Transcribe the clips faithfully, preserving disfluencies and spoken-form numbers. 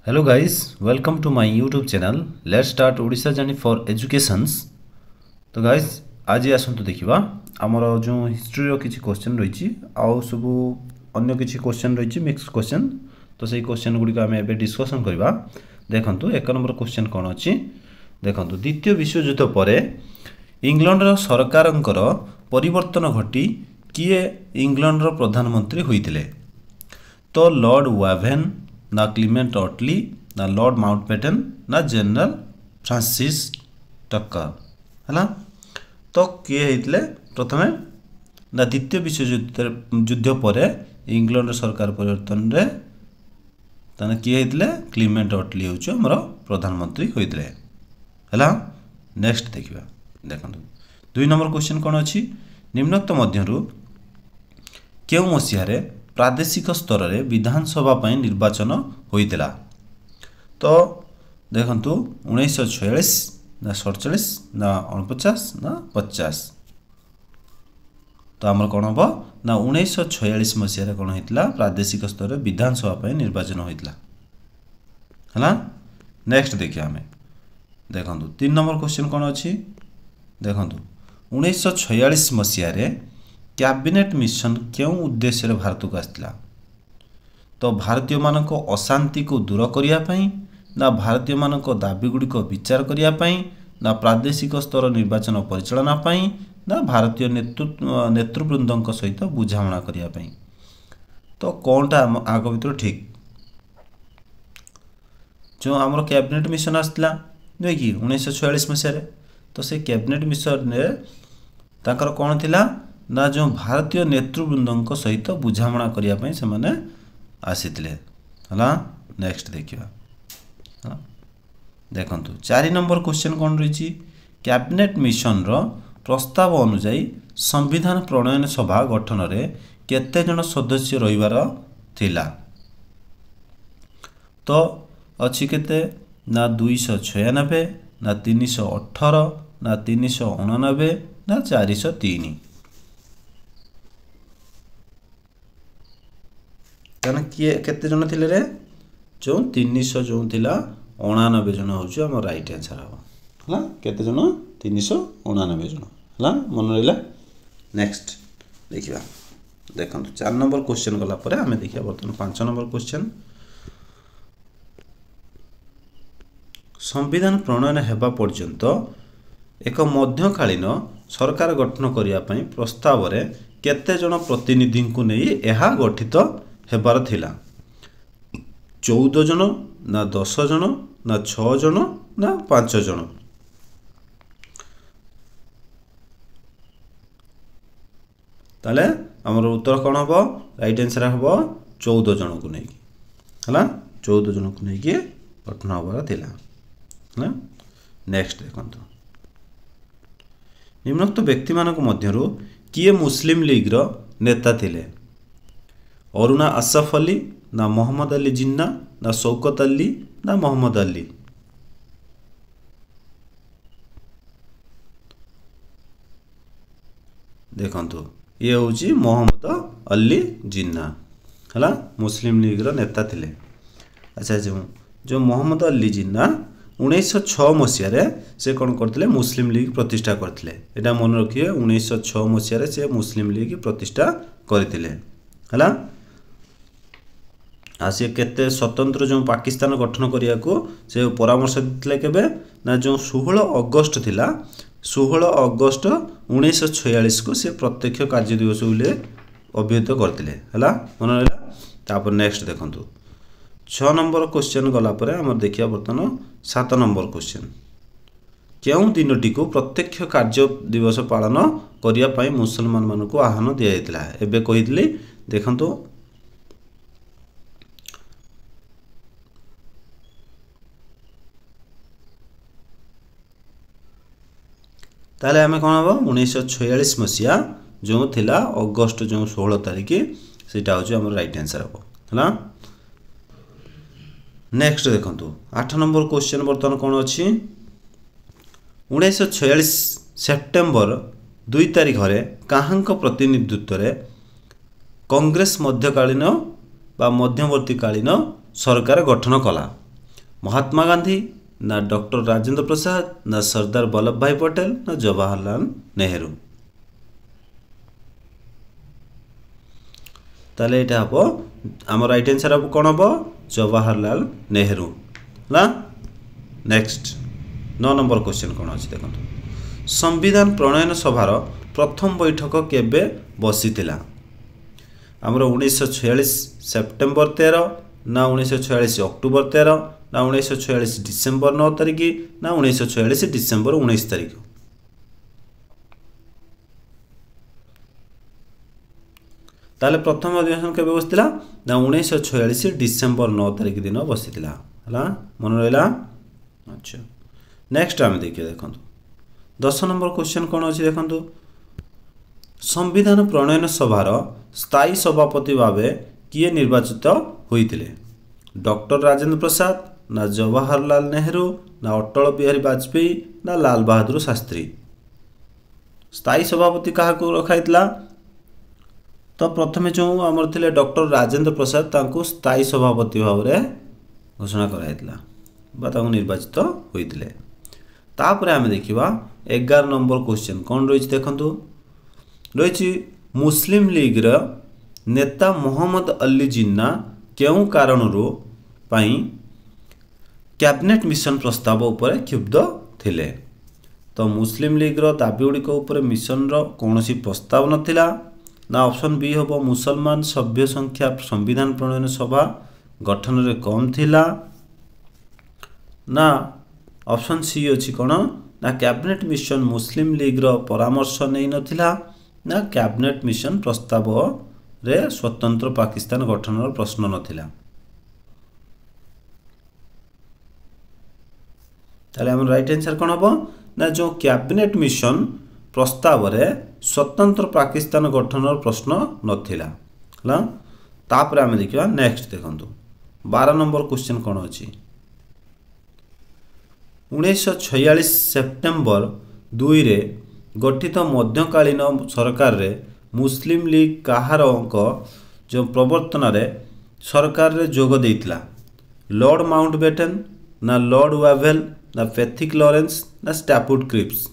Hello guys, welcome to my YouTube channel. Let's start Odisha journey for educations. तो guys आज आसतु देखा आमर जो हिस्ट्री रो किछि क्वेश्चन रही आउ सब अन्य किछि क्वेश्चन रही मिक्स क्वेश्चन तो सही क्वेश्चन गुडी आम एबे डिस्कशन करबा। देखंतु एक नंबर क्वेश्चन कोन अछि देखंतु द्वितीय विश्व युद्ध परे इंग्लैंड रो सरकारंकर परिवर्तन घटी किए इंग्लैंड रो प्रधानमंत्री होइतिले। तो लॉर्ड वावेन ना क्लीमेंट अटली ना लॉर्ड माउंटबेटन ना जनरल फ्रांसिस टक्कर है। तो किए होते प्रथमे ना द्वितीय विश्व युद्ध युद्ध पर इंग्लैंड सरकार परिवर्तन रे ताने किए होते क्लीमेंट अटली होछ हमर प्रधानमंत्री होइतले हैला। नेक्स्ट देखिबा देखंतु दुई नंबर क्वेश्चन कोन अछि निम्नोक्त मध्यरु केउ मसिया रे प्रादेशिक स्तर रे विधानसभा पई निर्वाचन होइतला। तो देखंतु उन्नीस सौ छियालीस ना सैंतालीस ना उनचास ना पचास। तो हमर कोन हो ना उन्नीस सौ छियालीस मसिया रे कोन होइतला प्रादेशिक स्तर रे विधानसभा पई निर्वाचन होइतला हला। नेक्स्ट देखिया हमें देखंतु तीन नंबर क्वेश्चन कोन अछि देखंतु उन्नीस सौ छियालीस मसिया रे कैबिनेट मिशन क्यों उद्देश्य रे भारत को आसला। तो भारतीय मान को अशांति को दूर करिया पई ना भारतीय मान को दाबी गुडी को विचार करिया पई ना प्रादेशिक स्तर निर्वाचन परिचालना पई ना भारतीय नेतृत्व नेतृवृंदक सहित बुझामणा करिया पई। तो कोनटा आग भीतर ठीक जो हमर कैबिनेट मिशन आसला नै कि उन्नीस सौ छियालीस मसिया रे। तो से कैबिनेट मिशन रे ताकर कोन थिला ना जो भारतीय नेतृवृंदक सहित बुझामणा करिया पई से माने आसीतिले हला। नेक्स्ट देखिबा हाँ देखंतु चार नंबर क्वेश्चन कोन रहिछि कैबिनेट मिशन रो प्रस्ताव अनुसार संविधान प्रणयन सभा गठन रे केते जन सदस्य रहिबार थिला। तो अछि केते ना दो सौ छियानवे ना तीन सौ अठारह ना तीन सौ उनानवे ना चार सौ तीन। कहना किए केते जन थिले रे जो तीन सौ जो थिला उनानवे जन होछु हम राइट आंसर हो हला। केते जन तीन सौ उनानवे जन हला मन रहिला। नेक्स्ट देखिबा देखंतु चार नंबर क्वेश्चन गला परे हमें देखिया बर्तन पांच नंबर क्वेश्चन संविधान प्रणयन हेबा पर्यंत एक मध्यकालीन सरकार गठन करिया पई प्रस्ताव रे केते जन प्रतिनिधि को नै एहा गठित हेबार थिला। चौदह जन ना दस जन ना छह जन ना पांच जन। ताले हमर उत्तर कोन हबो राइट आंसर हबो चौदह जन को नै हला चौदह जन को नै के गठन हेबार थिला हला। नेक्स्ट देखंतु निम्नोक्त व्यक्ति मानक मध्यरु किए मुस्लिम लीग रो नेता थिले। अरुणा आसफ अली ना मोहम्मद अली जिन्ना ना शौकत अली ना मोहम्मद अली। देखंतु ये होची मोहम्मद अली जिन्ना हला मुस्लिम लीग रो नेता थिले। अच्छा जो जो मोहम्मद अली जिन्ना उन्नीस सौ छह मसिया रे से कोन करथिले मुस्लिम लीग प्रतिष्ठा करथिले। एटा मन रखिए उन्नीस सौ छह मसिया रे से मुस्लिम लीग प्रतिष्ठा करथिले हला। आसे केते स्वतंत्र जो पाकिस्तान गठन करिया को से परामर्श दितले केबे ना जो सोलह अगस्त थिला सोलह अगस्त उन्नीस सौ छियालीस को से प्रत्यक्ष कार्य दिवस बोले अभिहित करथिले हला मन रहला। तापर नेक्स्ट देखंतु छह नंबर क्वेश्चन गला परे हम देखिया बर्तन सात नंबर क्वेश्चन केउ दिनटी को प्रत्यक्ष कार्य दिवस पालन करिया पई मुसलमान मान को आह्वान दिया जायतिला। एबे कहितली देखंतु ताले हमें कौन हम उन्नीस सौ छियालीस मसिया जो थिला अगस्त जो सोलह तारिख सेटा होची हमर राइट आंसर हो हला। नेक्स्ट देखंतु आठ नंबर क्वेश्चन बर्तन कोन अछि उन्नीस सौ छियालीस सेप्टेम्बर दो तारिख रे काहांक प्रतिनिधित्व रे कांग्रेस मध्यकालीन बा मध्यवर्ती कालीन सरकार गठन कला। महात्मा गांधी ना डॉक्टर राजेंद्र प्रसाद ना सरदार वल्लभ भाई पटेल ना जवाहरलाल नेहरू। ताले एटा हबो आम राइट आंसर अब कौन हम जवाहरलाल नेहरू ला। नेक्स्ट नौ नंबर क्वेश्चन कौन अच्छी देखो संविधान प्रणयन सभार प्रथम बैठक केबे बसीथिला आमर उन्नीस छियालीस सेप्टेम्बर तेरह ना उन्नीस छियालीस अक्टोबर तेरह ना उन्नीस छियालीस डिसेम्बर नौ तारिख ना उन्नीस छियालीस डिसेम्बर उन्नीस तारिख। ताले प्रथम अधिवेशन केबे बसीथिला ना उन्नीस छियालीस डिसेम्बर नौ तारिख दिन बसीथिला हला मन रहिला। अच्छा नेक्स्ट आम देखिए देखो दस नंबर क्वेश्चन कौन अच्छी देखो संविधान प्रणयन सभार स्थायी सभापति भावे किए निर्वाचित होइतिले डॉक्टर राजेंद्र प्रसाद ना जवाहरलाल नेहरू ना अटल बिहारी वाजपेयी ना लाल बहादुर शास्त्री। स्थायी सभापति क्या रखाइला तो प्रथमे जो आमर थिले डॉक्टर राजेंद्र प्रसाद तांको स्थायी सभापति भाव में घोषणा कराइला बा तांको निर्वाचित होइतिले। तापर आम देखा एगार नंबर क्वेश्चन कौन रही देखु रही मुस्लिम लीग रा नेता मोहम्मद अली जिन्ना क्यों कारण कैबिनेट मिशन प्रस्ताव उपर क्षुब्ध थिले तो मुस्लिम लीग रा दाबी गुड़िक उपर मिशन रो कौनसी प्रस्ताव नथिला ना ऑप्शन बी हम मुसलमान सभ्य संख्या संविधान प्रणयन सभा गठन रे कम थिला ना ऑप्शन सी अच्छी कौन ना कैबिनेट मिशन मुस्लिम लीग रो परामर्श नहीं नथिला ना कैबिनेट मिशन प्रस्ताव रे स्वतंत्र पाकिस्तान गठन प्रश्न नथिला। ताले हम राइट आंसर कौन हम ना जो कैबिनेट मिशन प्रस्ताव रे स्वतंत्र पाकिस्तान गठन प्रश्न नथिला ला। तापर आम देखा नेक्स्ट देखो बारह नंबर क्वेश्चन कौन अच्छी उन्नीस छियालीस सेप्टेम्बर दुई रे गठित मध्यकालीन सरकार रे मुस्लिम लीग कहार जो प्रवर्तन रे सरकार रे जोग देइतिला लॉर्ड माउंटबेटन ना लॉर्ड वावेल ना पैथिक लॉरेंस ना स्टैफोर्ड क्रिप्स।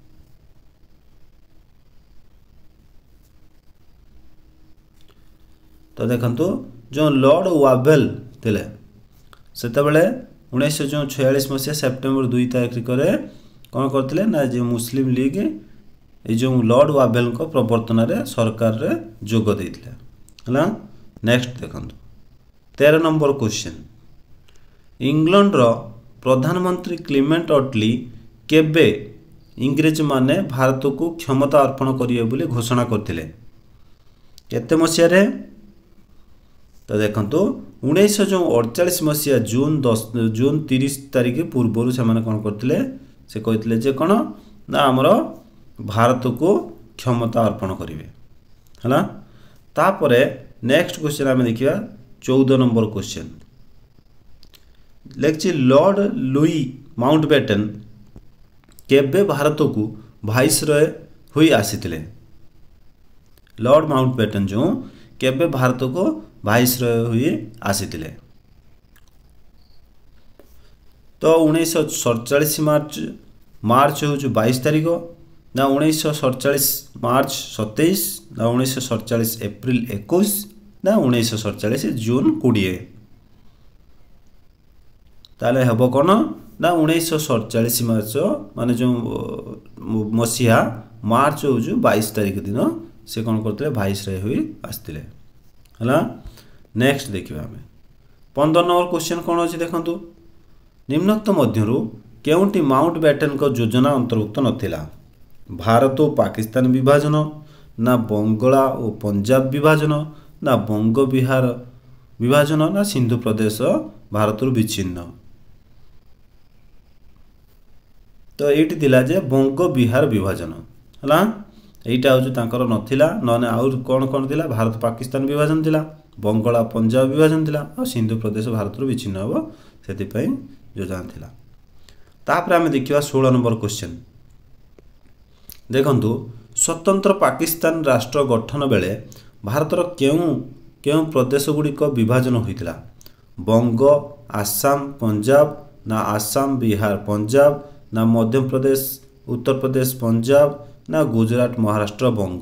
तो देखंतु जो लॉर्ड वावेल थिले सेतेबेले उन्नीस जो छियालीस मसीहा सेप्टेम्बर दुई तारिख कौन करते ना जो मुस्लिम लीग ये जो लॉर्ड वावेल को प्रवर्तन रे सरकार रे जोग देइतिले हला। नेक्स्ट देखो तेरह नंबर क्वेश्चन इंग्लैंड रो प्रधानमंत्री क्लीमेंट अटली केबे इंग्रेज माने भारत को क्षमता अर्पण करिए बोली घोषणा करथिले केते मसीहा रे तो देखो उन्नीस जो अड़चाश मसीहा जून दस जून तीस तारिख पूर्व से कौन करते से कहते जे कौन ना आमर भारत को क्षमता अर्पण करेंगे है। तापर नेक्स्ट क्वेश्चन आम देखा चौदह नंबर क्वेश्चन लिखी लॉर्ड लुई माउंटबेटन केबे भारत को वाइसरॉय हुई आसीथिले लॉर्ड माउंटबेटन जो केबे भारत को वाइसरॉय हुई आसीथिले तो उन्नीस सड़चाश मार्च मार्च हूँ बाईस तारिख ना उन्नीस सड़चाश मार्च सतैश ना उन्नीस सड़चाश एप्रिल इक्कीस ना उन्नीस सड़चाश जून कोड़े ताले हम कौन ना उन्नीस सड़चाश मार्च मान जो मसीहा मार्च हूँ बाईस तारिख दिन से कौन करते वाइसरॉय हुई आसते है। नेक्स्ट देखिए आम पंद्रह नंबर क्वेश्चन कौन अच्छी देखु निम्नोक्त मध्यरु केउंटी माउंटबेटन को योजना अंतर्भुक्त नथिला भारत और पाकिस्तान विभाजन ना बंगला और पंजाब विभाजन ना बंग बिहार विभाजन ना सिंधु प्रदेश भारत विच्छिन्न तो ये थिला जे बंग बिहार विभाजन है यहीटा हूँ तांकर नथिला नने आउर कौन कौन थिला भारत पाकिस्तान विभाजन थिला बंगला पंजाब विभाजन थिला और सिंधु प्रदेश भारत विच्छिन्न हम से योजना थिला। तापर आम देखा सोलह नंबर क्वेश्चन देखंतु स्वतंत्र पाकिस्तान राष्ट्र गठन बेले भारतर केउं केउं प्रदेश गुड़िक विभाजन होइतिला बंग आसाम पंजाब ना आसाम बिहार पंजाब ना मध्य प्रदेश उत्तर प्रदेश पंजाब ना गुजरात महाराष्ट्र बंग।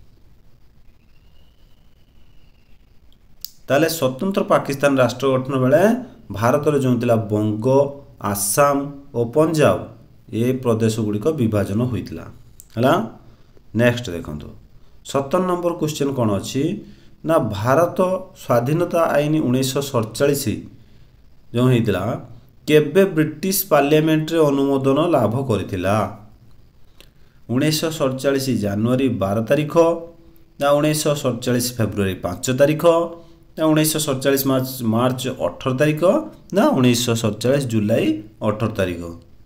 ताले स्वतंत्र पाकिस्तान राष्ट्र गठन बेले भारत जो थिला बंग आसाम और पंजाब ये प्रदेश गुड़िक विभाजन होइतिला हला। नेक्स्ट देखंतु सत्तर नंबर क्वेश्चन कौन अच्छी ना भारत स्वाधीनता आईन उन्नीस सड़चाश जो होता केबे ब्रिटिश पार्लियामेंट रे अनुमोदन लाभ करथिला। उन्नीस सड़चाश जनवरी बारह तारिख ना उन्नीस सड़चाश फेब्रुआरी पाँच तारिख ना उन्नीस सड़चाश मार्च मार्च अठर तारिख ना उन्नीस सड़चाश जुलाई अठर तारिख।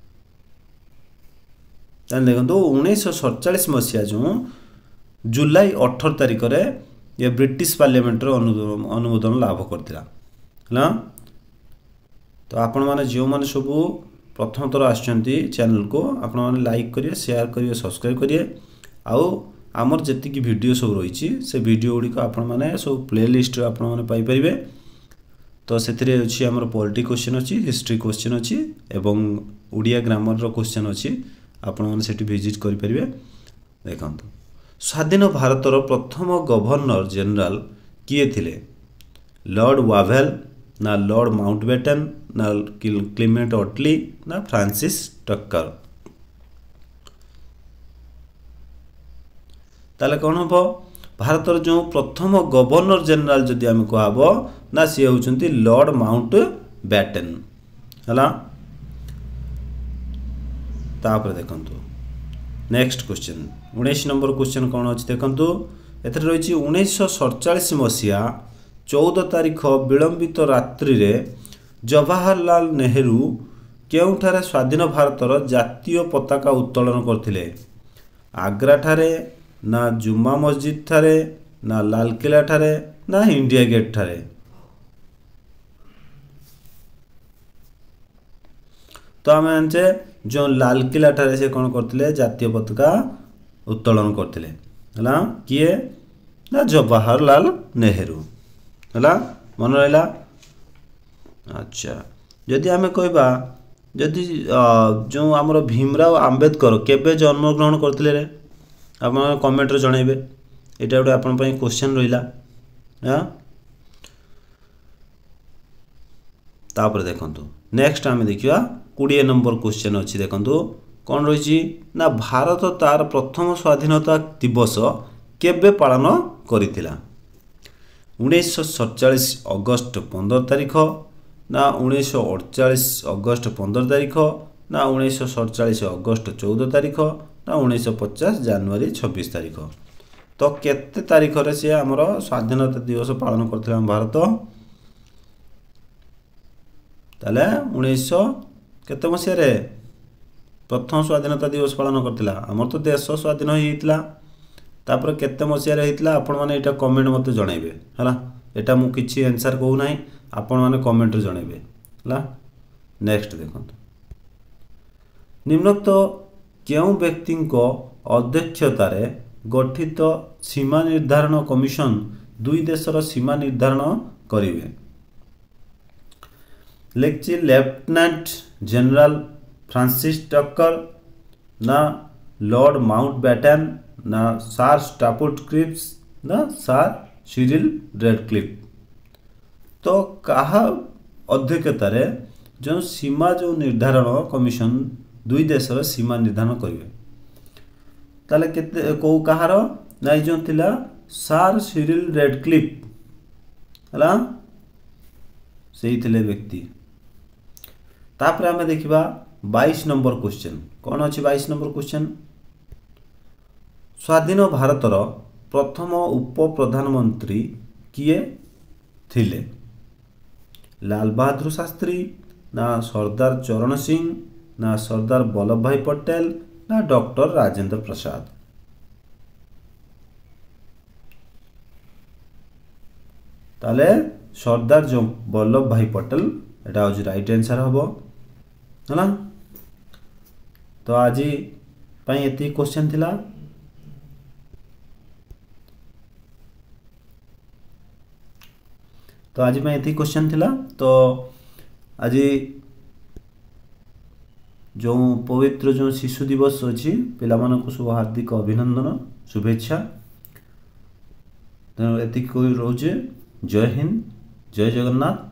देखो उन्नीस सड़चाश मसीहा जो जुलाई अठर तारिख रे ये ब्रिटिश पार्लियामेंट अनुमोदन लाभ करथिला है। तो आपण माने जो माने सब प्रथम थर आछंती चैनल को आपण माने लाइक करिए शेयर करिए सब्सक्राइब करिए आउ आमर जेतिकी वीडियो सब रही से वीडियो गुड़ी को आपण माने सब प्लेलिस्ट आपण माने पाई परिबे। तो सेथिरे अछि हमर पॉलिटी क्वेश्चन अछि हिस्ट्री क्वेश्चन अछि एवं ओडिया ग्रामर रो क्वेश्चन अछि आपण माने सेठी विजिट करि परिबे। देखंतु स्वाधीन भारतर प्रथम गवर्नर जनरल किए थिले लॉर्ड वावेल ना लॉर्ड माउंटबेटन ना क्लेमेंट अटली ना फ्रांसिस टक्कर। ताले कौन हम भारतर जो प्रथम गवर्नर जनरल जदि आम कहब ना सी होउछंती लॉर्ड माउंटबेटन हला। तापर देखंतु नेक्स्ट क्वेश्चन उन्नीस नंबर क्वेश्चन कौन अच्छी देखंतु एथरे रही उन्नीस सड़चाश मसीहा चौदह तारिख विलंबित रात्रि रे जवाहरलाल नेहरू केउठारे स्वाधीन भारतर जातीय पताका उत्तोलन करथिले आग्रा ठारे ना जुम्मा मस्जिद ठारे ना लालकिला ठारे ना इंडिया गेट ठारे। तो आम जाने जो लालकिला ठारे से कौन करथिले जातीय पताका उत्तोलन करथिले हला किए ना जवाहरलाल नेहरू हला मन रहा। अच्छा जदि आम कहबा जदि जो आमर भीमराव आंबेडकर केबे जन्मग्रहण करथिले रे आप कमेंट रे जणाइबे एटा गोटे आपन पई क्वेश्चन रहिला हां। तापर देखंतु नेक्स्ट आम देखिया बीस नंबर क्वेश्चन अच्छी देखंतु कौन रही ना भारत तार प्रथम स्वाधीनता दिवस केबे पालन करिथिला उन्नीस सड़चाश अगस्त पंद्रह तारिख ना उन्नीस अड़चाश अगस्त पंद्रह तारिख ना उन्नीस सड़चाश अगस्त चौदह तारिख ना उन्नीस पचास जनवरी छब्बीस तारिख। तो केते तारिख रे से हमर स्वाधीनता दिवस पालन करथिला भारत ताले उन्नीस केते मसिया रे प्रथम स्वाधीनता दिवस पालन करथिला हमर तो देश स्वाधीन होइतिला तापर केते मसिया रे हितला आपण माने एटा कमेंट मते जणाइबे हला। एटा मु किछि आंसर कहू नाही आपण माने कमेंट रे जणाइबे हला। नेक्स्ट देखंतु निम्नोक्त केउ व्यक्ति को अध्यक्षतार गठित सीमा निर्धारण कमिशन दुई देशर सीमा निर्धारण करिवे लेक्ची लेफ्टिनेंट जनरल फ्रांसिस टक्कर ना लॉर्ड माउंटबेटन ना सर स्टाफोर्ड क्रिप्स ना सर सिरिल रेडक्लिफ। तो कहा अध्यक्षतार जो सीमा जो निर्धारण कमिशन दुई देशर सीमा निर्धारण करेंगे ताले केते को कहार नाइ जो थिला सर सिरिल रेडक्लिफ हला सही थिले व्यक्ति। तापर आमे देखिबा बाईस नंबर क्वेश्चन कौन अच्छी बाईस नंबर क्वेश्चन स्वाधीन भारतर प्रथम उप प्रधानमंत्री किए थिले लाल बहादुर शास्त्री ना सरदार चरण सिंह ना सरदार वल्लभ भाई पटेल ना डॉक्टर राजेंद्र प्रसाद। ताले सरदार जो वल्लभ भाई पटेल एटा हूँ राइट आंसर हम है। तो आज ये क्वेश्चन थिला। तो आज मैं ये क्वेश्चन थिला। तो आज जो पवित्र जो शिशु दिवस अच्छी पिला मानक सब हार्दिक अभिनंदन शुभेच्छा। तेणु एति रोचे। जय हिंद, जय जगन्नाथ।